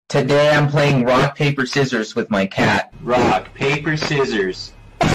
Today I'm playing rock, paper, scissors with my cat. Rock, paper, scissors.